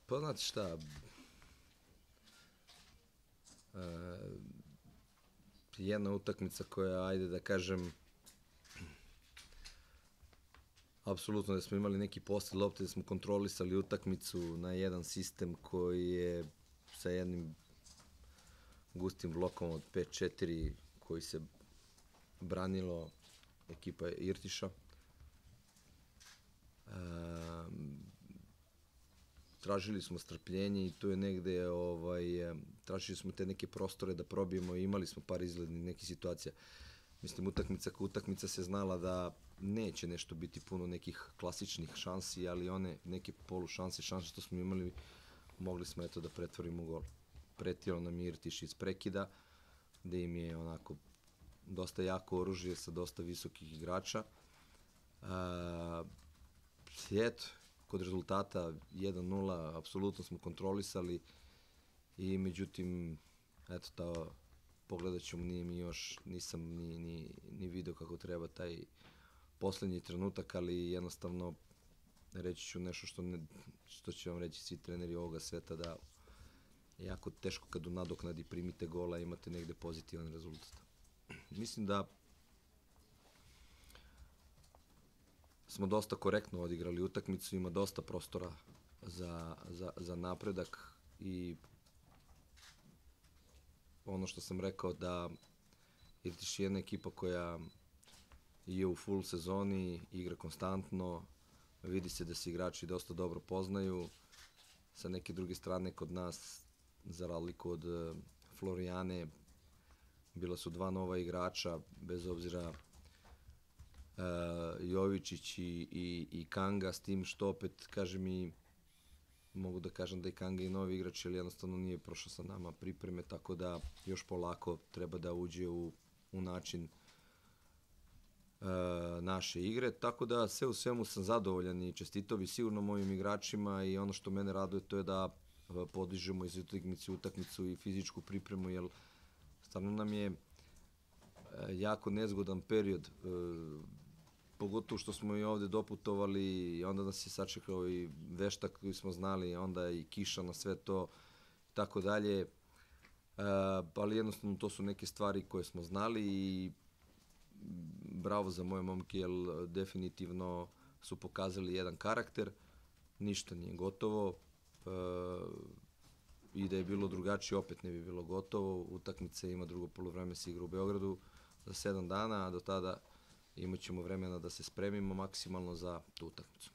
Pa znate šta, jedna utakmica koja, ajde da kažem, apsolutno da smo imali neki posjed lopte, da smo kontrolisali utakmicu na jedan sistem koji je sa jednim gustim blokom od 5-4 koji se branilo ekipa Irtiša. Tražili smo strpljenje i tu je negde, tražili smo te neke prostore da probijemo i imali smo par izglednih nekih situacija. Mislim, utakmica kao utakmica se znala da neće nešto biti puno nekih klasičnih šansi, ali one neke polušanse, šanse što smo imali, mogli smo eto da pretvorimo gol. Pretio nam Irtiš iz prekida, gde im je onako dosta jako oružje sa dosta visokih igrača. Eto, kod rezultata 1-0, apsolutno smo kontrolisali i međutim, eto, pogledat ćemo, nije mi još, nisam ni video kako treba taj poslednji trenutak, ali jednostavno reći ću nešto što će vam reći svi treneri ovoga sveta, da je jako teško kad u nadoknadi primite gola imate negde pozitivan rezultat. Mislim da smo dosta korektno odigrali utakmicu, ima dosta prostora za napredak i ono što sam rekao da Irtiš je jedna ekipa koja je u full sezoni, igra konstantno, vidi se da se igrači dosta dobro poznaju. Sa neke druge strane kod nas, za razliku od Florijane, bila su dva nova igrača, bez obzira Jovičić i Kanga, s tim što opet, kažem, i mogu da kažem da je Kanga i novi igrač, ali jednostavno nije prošao sa nama pripreme, tako da još polako treba da uđe u način naše igre, tako da sve u svemu sam zadovoljan i čestitao bi sigurno mojim igračima i ono što mene raduje to je da podižemo iz utakmicu i fizičku pripremu, jer stvarno nam je jako nezgodan period, pogotovo što smo i ovde doputovali i onda nas je sačekao i veštak koji smo znali, onda i kiša na sve to, tako dalje, ali jednostavno to su neke stvari koje smo znali i bravo za moje momke, jer definitivno su pokazali jedan karakter, ništa nije gotovo, i da je bilo drugačije opet ne bi bilo gotovo. Utakmica ima drugo poluvreme, se igra u Beogradu za 7 dana, a do tada imat ćemo vremena da se spremimo maksimalno za tu utakmicu.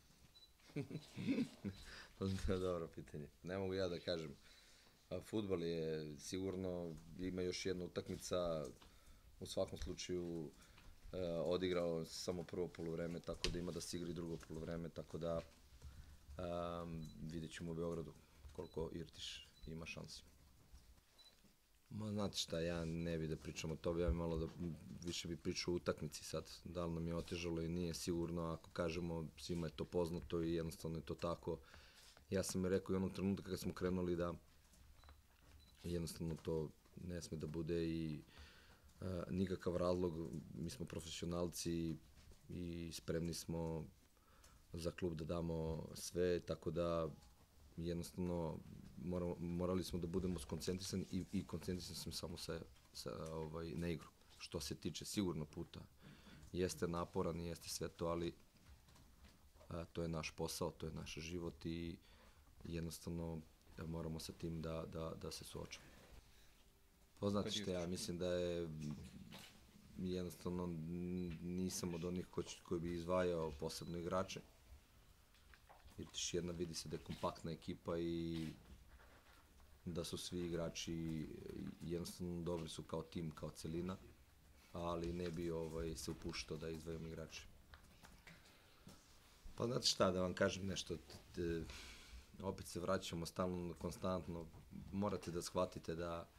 To je dobro pitanje. Ne mogu ja da kažem. Fudbal je sigurno, ima još jedna utakmica, u svakom slučaju odigrao samo prvo poluvreme, tako da ima da se igra i drugo poluvreme, tako da vidjet ćemo u Beogradu koliko Irtiš ima šansi. Znate šta, ja ne bih da pričam o tome, ja bih malo da više bih pričao o utakmici sad, da li nam je otežalo i nije sigurno, ako kažemo svima je to poznato i jednostavno je to tako. Ja sam rekao i onog trenutka kada smo krenuli da jednostavno to ne sme da bude i nikakav razlog, mi smo profesionalci i spremni smo za klub da damo sve, tako da jednostavno morali smo da budemo skoncentrisani i koncentrisan sam samo na igru. Što se tiče sigurno puta, jeste naporan, jeste sve to, ali to je naš posao, to je naš život i jednostavno moramo sa tim da se suočamo. Poznate što ja mislim da je jednostavno nisam od onih koji bi izdvajao posebno igrače. Irtiš jedna, vidi se da je kompaktna ekipa i da su svi igrači jednostavno dobri su kao tim, kao celina, ali ne bi se upuštao da izdvajam igrače. Pa znate šta, da vam kažem nešto, opet se vraćamo stalno, konstantno, morate da shvatite da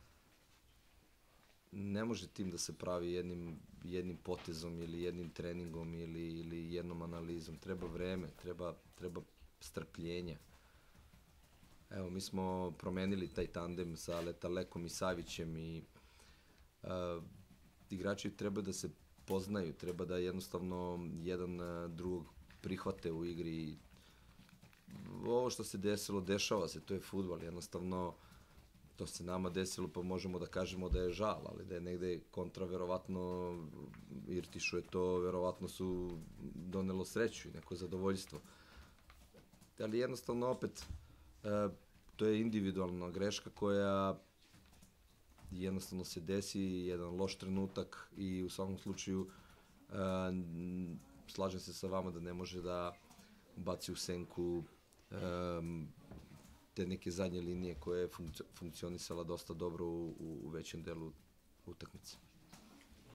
ne može tim da se pravi jednim potezom ili jednim treningom ili jednom analizom. Treba vreme, treba strpljenja. Evo, mi smo promenili taj tandem sa Letalekom i Savićem i igrači treba da se poznaju, treba da jednostavno jedan drugog prihvate u igri. ovo što se desilo, dešava se, to je fudbal, jednostavno to se nama desilo, pa možemo da kažemo da je žal, ali da je negde kontra, verovatno Irtišu je to, verovatno su donelo sreću i neko zadovoljstvo. Ali jednostavno opet, to je individualna greška koja jednostavno se desi, jedan loš trenutak i u svakom slučaju slažem se sa vama da ne može da baci u senku te neke zadnje linije koje je funkcionisala dosta dobro u većem delu utakmice.